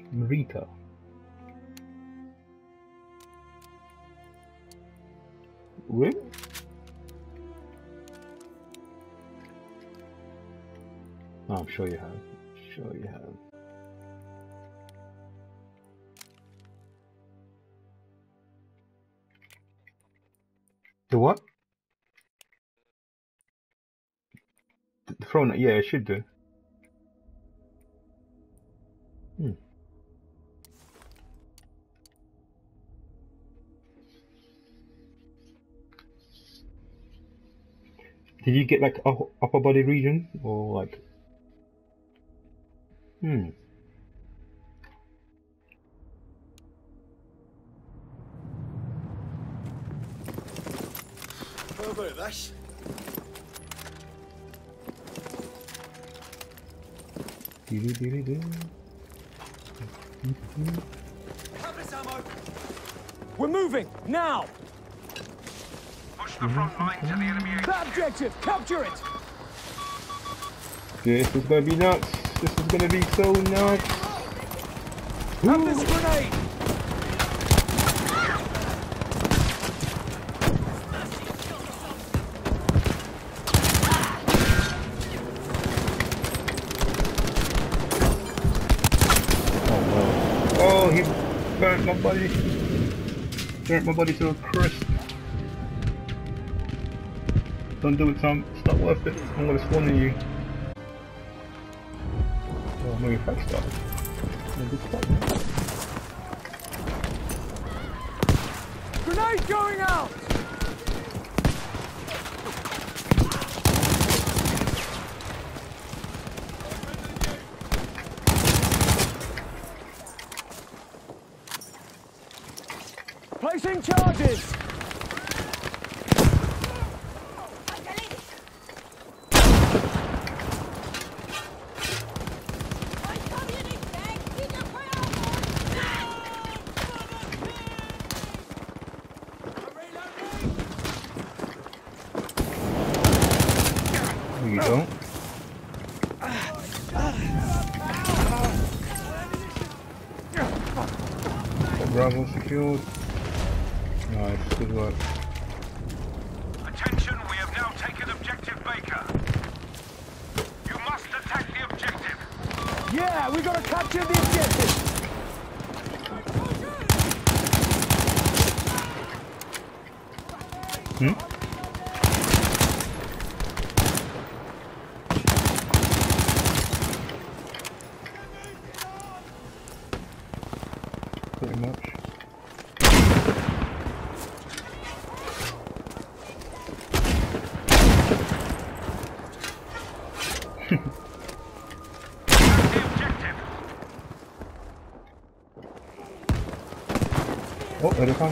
Marita. Really? Oh, I'm sure you have. Sure you have. The what? The throne? Yeah, it should do. Hmm. Did you get like upper body region or like? Hmm. How about this? We're moving now. Push the front line to the enemy. That objective, capture it. This is gonna be nuts. This is gonna be so nuts. Have this grenade. Oh, he burnt my body. Burnt my body to a crisp. Don't do it, Tom. It's not worth it. I'm gonna spawn on you. Oh, maybe if I stop. Maybe stop, man. Grenade going out. Placing charges! No, you don't. Bravo secured. Nice, good work. Attention, we have now taken objective Baker. You must attack the objective. Yeah, we gotta capture the objective! Hmm? Pretty much. The objective. Oh, there they come.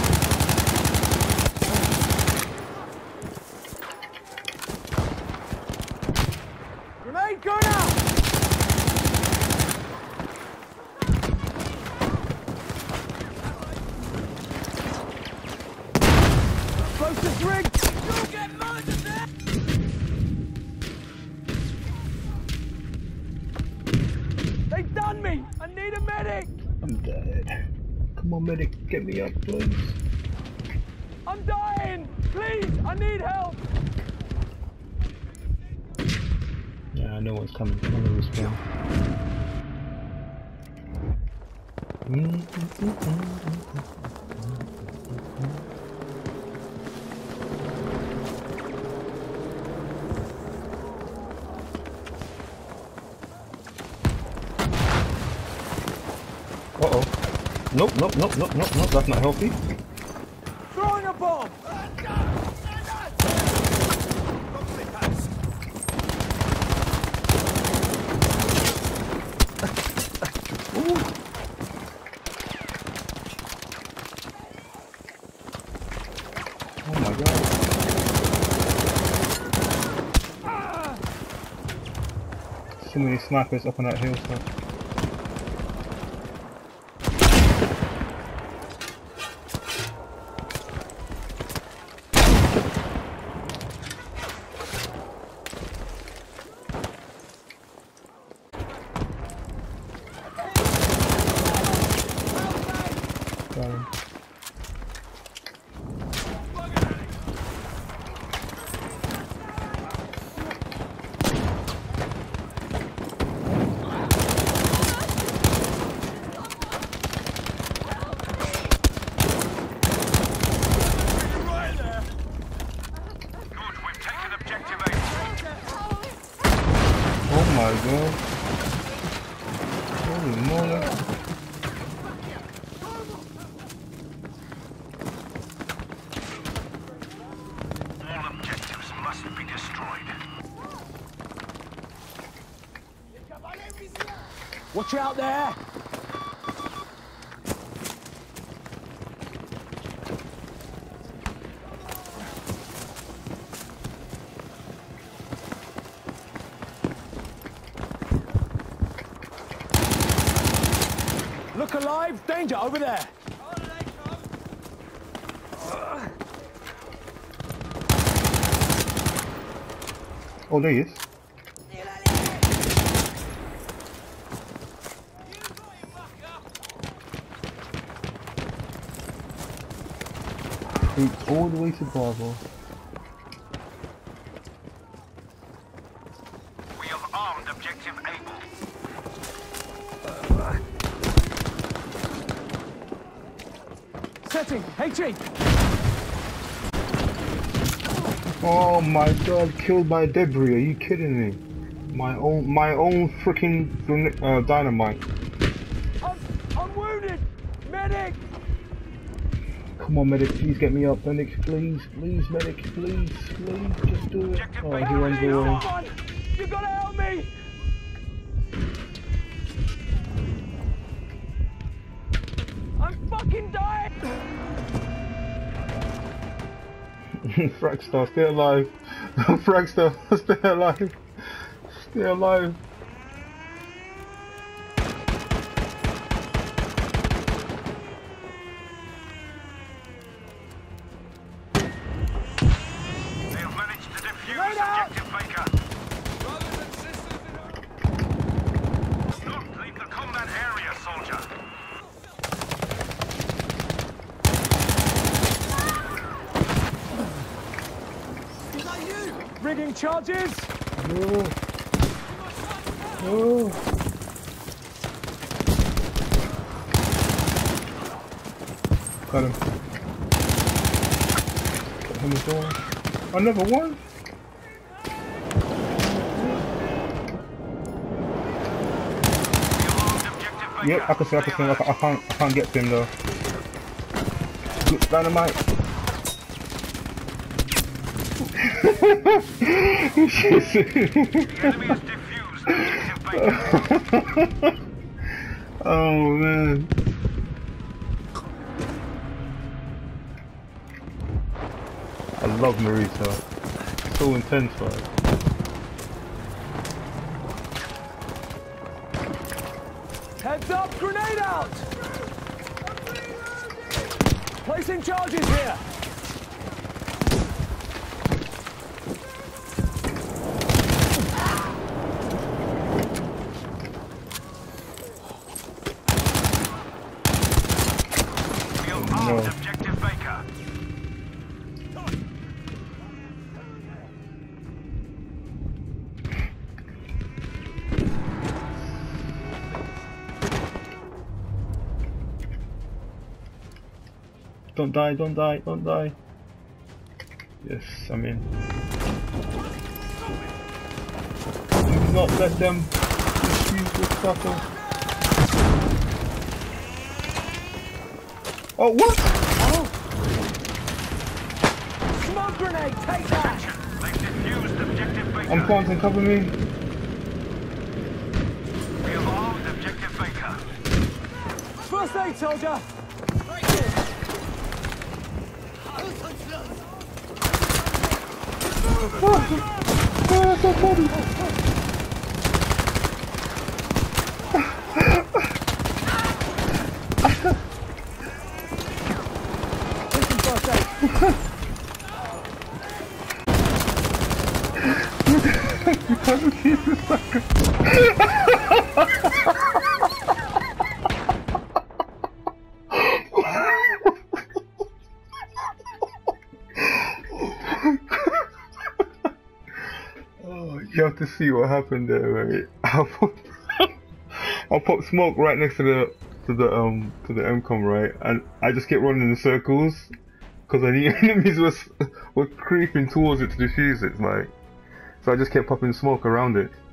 Grenade going out! Closest rig! You'll get murdered there! They've done me! I need a medic! I'm dead. Come on, medic, get me up, please. I'm dying! Please, I need help! Yeah, I know what's coming. I'm gonna respawn. Uh-oh. Nope, nope, nope, nope, nope, nope, that's not healthy. Throwing a bomb! Oh my god. So many snipers up on that hillside. Holy moly. All objectives must be destroyed. Watch out there! Look alive! Danger over there! Oh, there he is. He's all the way to Bravo. We have armed objective Able. Setting! HE! Oh my god, killed by debris, are you kidding me? My own freaking dynamite. I'm wounded! Medic! Come on medic, please get me up, medic, please, medic, please, just do it. Oh, he runs away. Someone! You gotta help me! I'm fucking dying! Fragstar, stay alive. Fragstar, stay alive. Stay alive. They have managed to defuse objective Baker. Don't leave the combat area, soldier. Rigging charges! No. No. Got him. Got him as well. Another one? Yep, I can see, I can't get to him though. Good dynamite. Enemy has defused objective Baker. Oh man. I love Marita. So intense, right? Heads up! Grenade out! Placing charges here! We have armed objective Baker. Don't die, don't die, don't die. Yes, I'm in. Do not let them defuse this battle. Oh, what? Oh! Smoke grenade! Take that! They've defused objective Baker. I'm planting, cover me. We have armed objective Baker. First aid, soldier! Taking first aid. You have to see what happened there, mate. I put smoke right next to the MCOM, right, and I just kept running in circles because I knew enemies were creeping towards it to defuse it, like. So I just kept popping smoke around it.